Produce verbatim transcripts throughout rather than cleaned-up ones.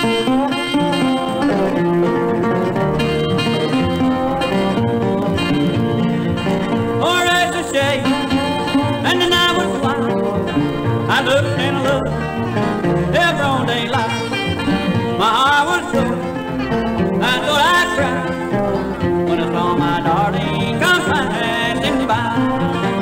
I looked and I looked, every broad daylight. My heart was broke, I thought I'd cry when I saw my darling come passing by.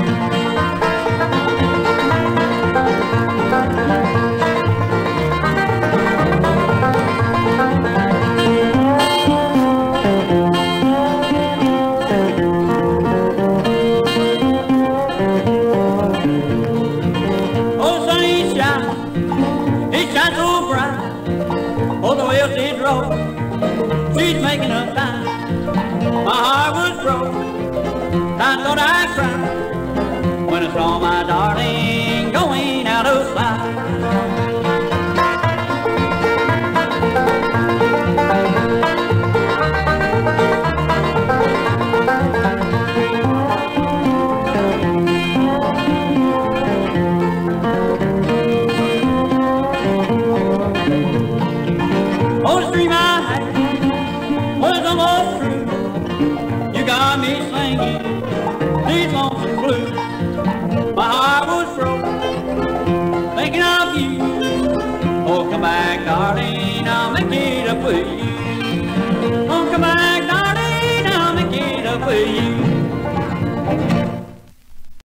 She's making a time. My heart was broke, I thought I'd cry when I saw my darling going out of sight. Oh, the dream I had was almost true. You got me singing these lonesome blues. My heart was broke, thinking of you. Oh, come back, darling.